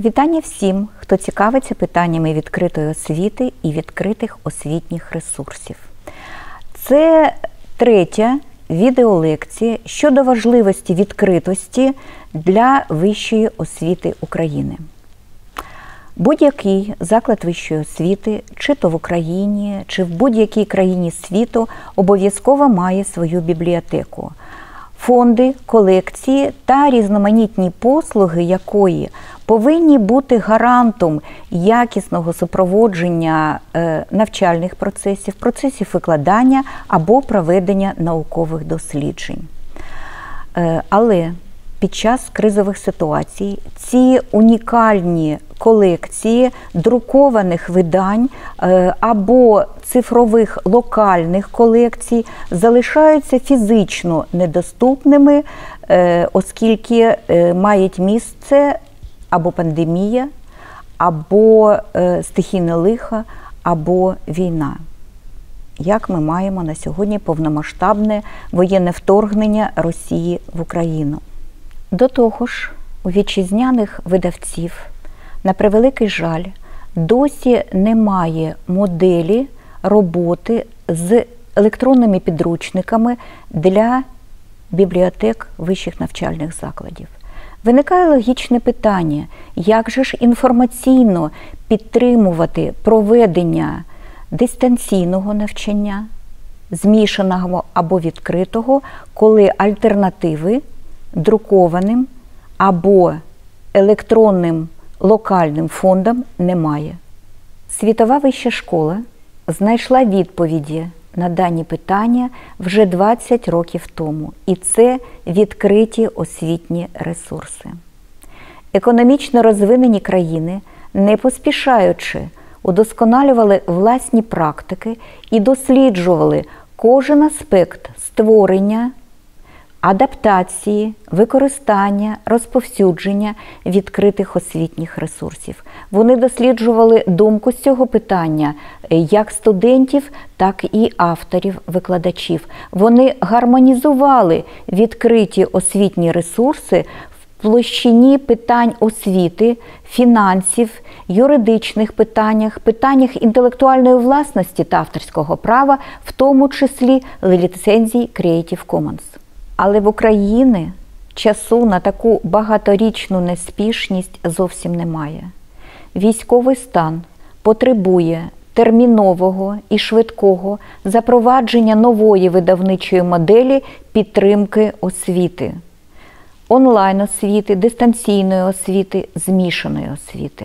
Вітання всім, хто цікавиться питаннями відкритої освіти і відкритих освітніх ресурсів. Це третя відеолекція щодо важливості відкритості для вищої освіти України. Будь-який заклад вищої освіти, чи то в Україні, чи в будь-якій країні світу, обов'язково має свою бібліотеку. Фонди, колекції та різноманітні послуги якої повинні бути гарантом якісного супроводження навчальних процесів, процесів викладання або проведення наукових досліджень. Але під час кризових ситуацій ці унікальні колекції друкованих видань або цифрових локальних колекцій залишаються фізично недоступними, оскільки мають місце або пандемія, або стихійне лихо, або війна. Як ми маємо на сьогодні повномасштабне воєнне вторгнення Росії в Україну. До того ж, у вітчизняних видавців, на превеликий жаль, досі немає моделі роботи з електронними підручниками для бібліотек вищих навчальних закладів. Виникає логічне питання, як же ж інформаційно підтримувати проведення дистанційного навчання, змішаного або відкритого, коли альтернативи друкованим або електронним локальним фондам немає. Світова вища школа знайшла відповіді на дані питання вже 20 років тому, і це відкриті освітні ресурси. Економічно розвинені країни, не поспішаючи, удосконалювали власні практики і досліджували кожен аспект створення, адаптації, використання, розповсюдження відкритих освітніх ресурсів. Вони досліджували думку з цього питання як студентів, так і авторів-викладачів. Вони гармонізували відкриті освітні ресурси в площині питань освіти, фінансів, юридичних питаннях, питаннях інтелектуальної власності та авторського права, в тому числі ліцензій Creative Commons. Але в Україні часу на таку багаторічну неспішність зовсім немає. Військовий стан потребує термінового і швидкого запровадження нової видавничої моделі підтримки освіти, онлайн-освіти, дистанційної освіти, змішаної освіти.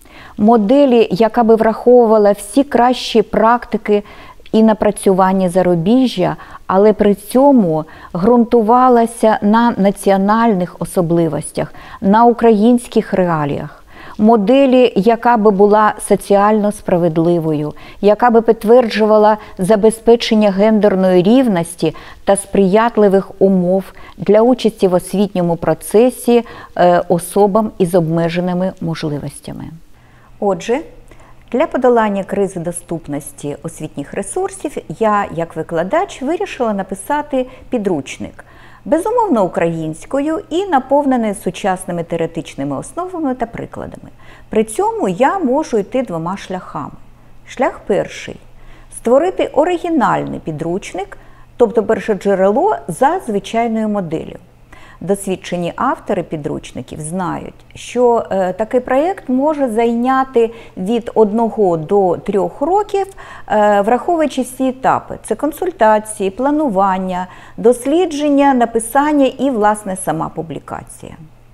Моделі, яка би враховувала всі кращі практики і напрацювання зарубіжжя, але при цьому ґрунтувалася на національних особливостях, на українських реаліях. Моделі, яка би була соціально справедливою, яка би підтверджувала забезпечення гендерної рівності та сприятливих умов для участі в освітньому процесі особам із обмеженими можливостями. Отже, для подолання кризи доступності освітніх ресурсів я, як викладач, вирішила написати підручник, безумовно українською і наповнений сучасними теоретичними основами та прикладами. При цьому я можу йти двома шляхами. Шлях перший – створити оригінальний підручник, тобто перше джерело за звичайною моделлю. Досвідчені автори підручників знають, що такий проєкт може зайняти від 1 до 3 років, враховуючи всі етапи. Це консультації, планування, дослідження, написання і, власне, сама публікація.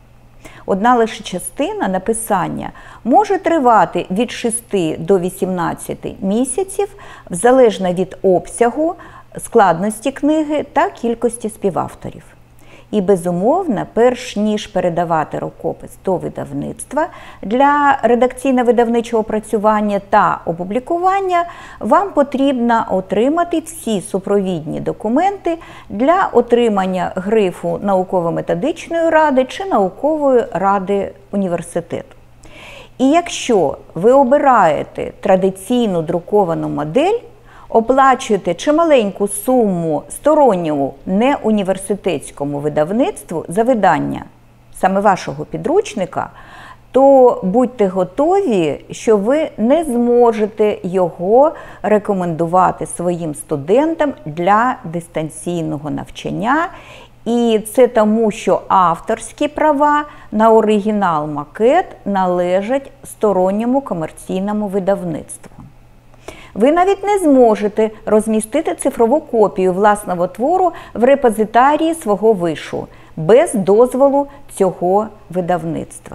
Одна лише частина написання може тривати від 6 до 18 місяців, залежно від обсягу, складності книги та кількості співавторів. І, безумовно, перш ніж передавати рукопис до видавництва, для редакційно-видавничого опрацювання та опублікування вам потрібно отримати всі супровідні документи для отримання грифу науково-методичної ради чи наукової ради університету. І якщо ви обираєте традиційну друковану модель, оплачуєте чималеньку суму сторонньому неуніверситетському видавництву за видання саме вашого підручника, то будьте готові, що ви не зможете його рекомендувати своїм студентам для дистанційного навчання. І це тому, що авторські права на оригінал-макет належать сторонньому комерційному видавництву. Ви навіть не зможете розмістити цифрову копію власного твору в репозитарії свого вишу без дозволу цього видавництва.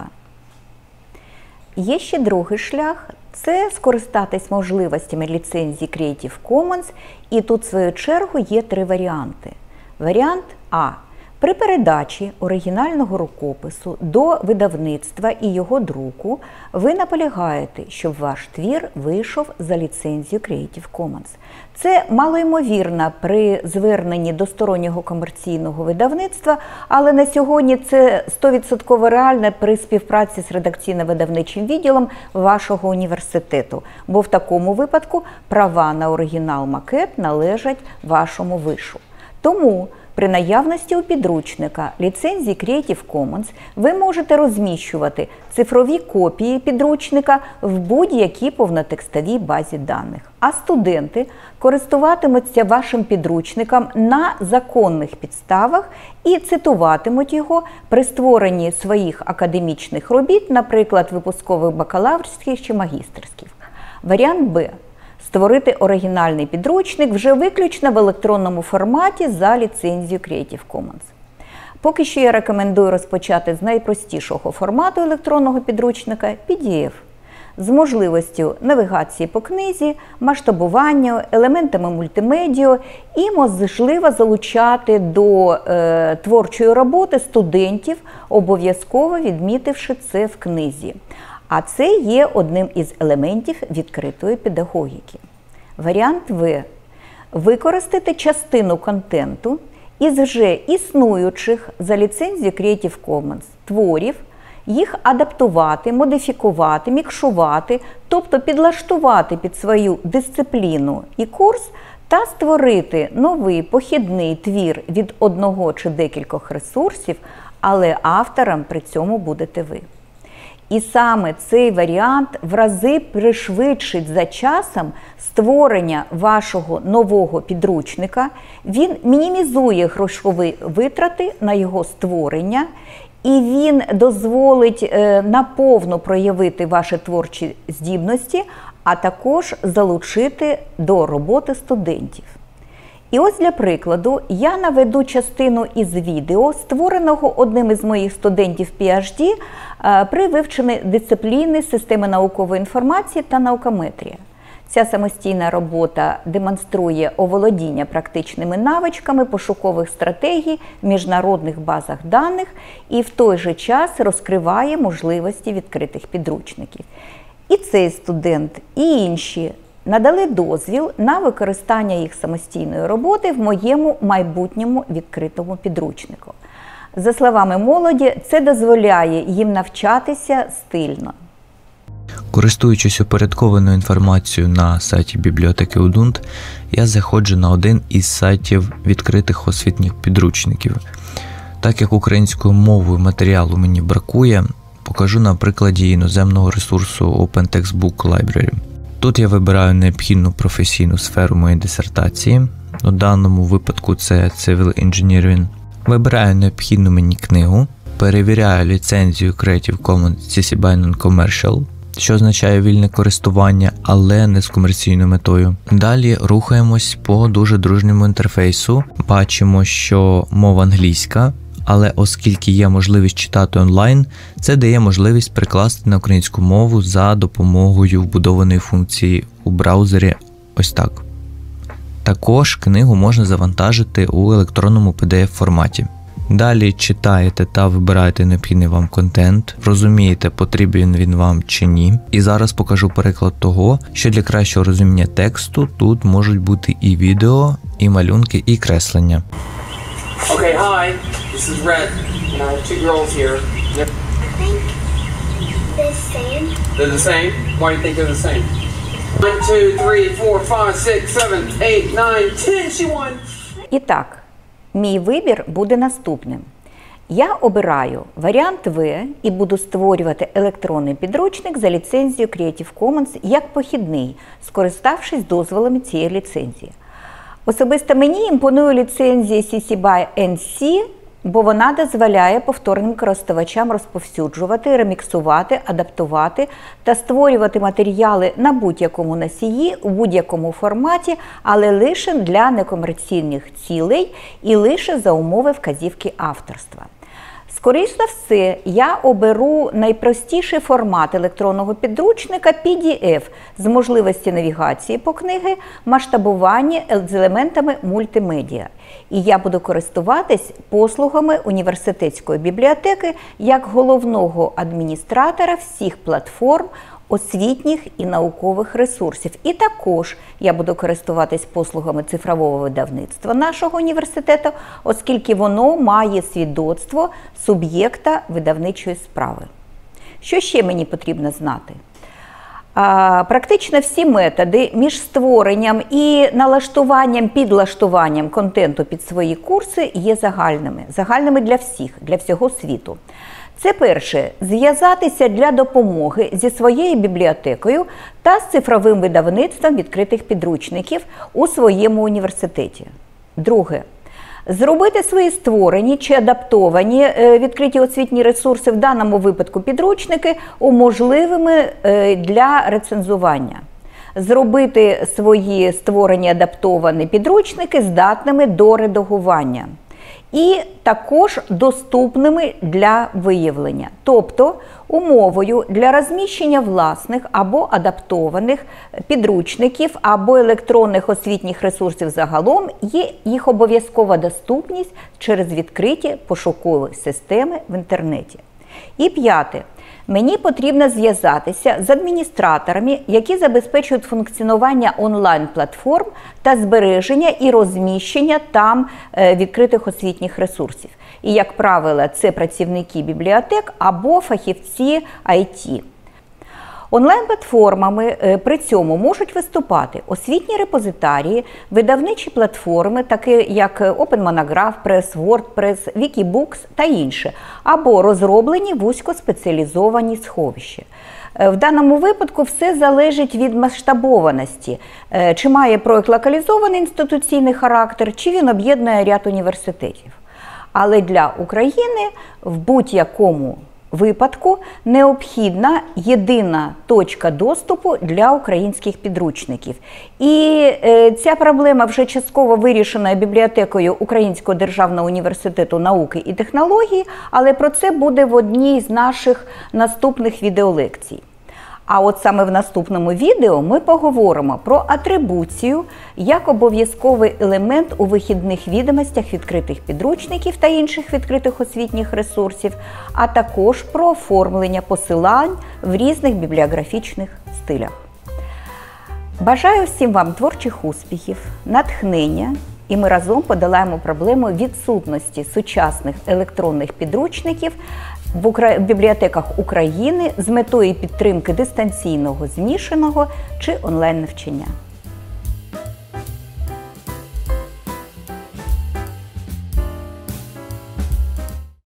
Є ще другий шлях – це скористатись можливостями ліцензії Creative Commons, і тут, в свою чергу, є 3 варіанти. Варіант А. При передачі оригінального рукопису до видавництва і його друку ви наполягаєте, щоб ваш твір вийшов за ліцензією Creative Commons. Це малоймовірно при зверненні до стороннього комерційного видавництва, але на сьогодні це 100% реально при співпраці з редакційно-видавничим відділом вашого університету, бо в такому випадку права на оригінал-макет належать вашому вишу. Тому при наявності у підручника ліцензії Creative Commons ви можете розміщувати цифрові копії підручника в будь-якій повнотекстовій базі даних. А студенти користуватимуться вашим підручником на законних підставах і цитуватимуть його при створенні своїх академічних робіт, наприклад, випускових бакалаврських чи магістерських. Варіант Б. Створити оригінальний підручник вже виключно в електронному форматі за ліцензією Creative Commons. Поки що я рекомендую розпочати з найпростішого формату електронного підручника – PDF, з можливістю навігації по книзі, масштабування, елементами мультимедіа і можливо залучати до творчої роботи студентів, обов'язково відмітивши це в книзі. А це є одним із елементів відкритої педагогіки. Варіант В. Використати частину контенту із вже існуючих за ліцензією Creative Commons творів, їх адаптувати, модифікувати, мікшувати, тобто підлаштувати під свою дисципліну і курс та створити новий похідний твір від одного чи декількох ресурсів, але автором при цьому будете ви. І саме цей варіант в рази пришвидшить за часом створення вашого нового підручника, він мінімізує грошові витрати на його створення, і він дозволить наповну проявити ваші творчі здібності, а також залучити до роботи студентів. І ось для прикладу я наведу частину із відео, створеного одним із моїх студентів PhD при вивченні дисципліни системи наукової інформації та наукометрія. Ця самостійна робота демонструє оволодіння практичними навичками пошукових стратегій в міжнародних базах даних і в той же час розкриває можливості відкритих підручників. І цей студент, і інші надали дозвіл на використання їх самостійної роботи в моєму майбутньому відкритому підручнику. За словами молоді, це дозволяє їм навчатися стильно. Користуючись упорядкованою інформацією на сайті бібліотеки Удунт, я заходжу на один із сайтів відкритих освітніх підручників. Так як українською мовою матеріалу мені бракує, покажу на прикладі іноземного ресурсу Open Textbook Library. Тут я вибираю необхідну професійну сферу моєї дисертації, у даному випадку це Civil Engineering. Вибираю необхідну мені книгу, перевіряю ліцензію Creative Commons CC BY Non-Commercial, що означає вільне користування, але не з комерційною метою. Далі рухаємось по дуже дружньому інтерфейсу. Бачимо, що мова англійська, але оскільки є можливість читати онлайн, це дає можливість перекласти на українську мову за допомогою вбудованої функції у браузері ось так. Також книгу можна завантажити у електронному PDF-форматі. Далі читаєте та вибираєте необхідний вам контент, розумієте, потрібен він вам чи ні. І зараз покажу переклад того, що для кращого розуміння тексту тут можуть бути і відео, і малюнки, і креслення. Okay, hi, this is Red, and I have 2 girls here. Yep. I think the same. They're the same? Why do you think they're the same? 1, 2, 3, 4, 5, 6, 7, 8, 9, 10, she won! І так, мій вибір буде наступним. Я обираю варіант В і буду створювати електронний підручник за ліцензією Creative Commons як похідний, скориставшись дозволами цієї ліцензії. Особисто мені імпонує ліцензія CC BY NC, бо вона дозволяє повторним користувачам розповсюджувати, реміксувати, адаптувати та створювати матеріали на будь-якому носії, у будь-якому форматі, але лише для некомерційних цілей і лише за умови вказівки авторства. Скоріше за все, я оберу найпростіший формат електронного підручника PDF з можливості навігації по книги, масштабування з елементами мультимедіа. І я буду користуватись послугами університетської бібліотеки як головного адміністратора всіх платформ освітніх і наукових ресурсів. І також я буду користуватись послугами цифрового видавництва нашого університету, оскільки воно має свідоцтво суб'єкта видавничої справи. Що ще мені потрібно знати? Практично всі методи між створенням і налаштуванням, підлаштуванням контенту під свої курси є загальними для всіх, для всього світу. Це перше – зв'язатися для допомоги зі своєю бібліотекою та з цифровим видавництвом відкритих підручників у своєму університеті. Друге – зробити свої створені чи адаптовані відкриті освітні ресурси, в даному випадку підручники, можливими для рецензування. Зробити свої створені адаптовані підручники здатними до редагування. І також доступними для виявлення. Тобто умовою для розміщення власних або адаптованих підручників або електронних освітніх ресурсів загалом є їх обов'язкова доступність через відкриті пошукові системи в інтернеті. І п'яте. Мені потрібно зв'язатися з адміністраторами, які забезпечують функціонування онлайн-платформ та збереження і розміщення там відкритих освітніх ресурсів. І, як правило, це працівники бібліотек або фахівці IT. Онлайн-платформами при цьому можуть виступати освітні репозитарії, видавничі платформи, такі як Open Monograph Press, WordPress, Wikibooks та інші, або розроблені вузькоспеціалізовані сховища. В даному випадку все залежить від масштабованості, чи має проєкт локалізований інституційний характер, чи він об'єднує ряд університетів. Але для України в будь-якому випадку необхідна єдина точка доступу для українських підручників. І ця проблема вже частково вирішена бібліотекою Українського державного університету науки і технологій, але про це буде в одній з наших наступних відеолекцій. А от саме в наступному відео ми поговоримо про атрибуцію як обов'язковий елемент у вихідних відомостях відкритих підручників та інших відкритих освітніх ресурсів, а також про оформлення посилань в різних бібліографічних стилях. Бажаю всім вам творчих успіхів, натхнення, і ми разом подолаємо проблему відсутності сучасних електронних підручників в бібліотеках України з метою підтримки дистанційного, змішаного чи онлайн-навчання.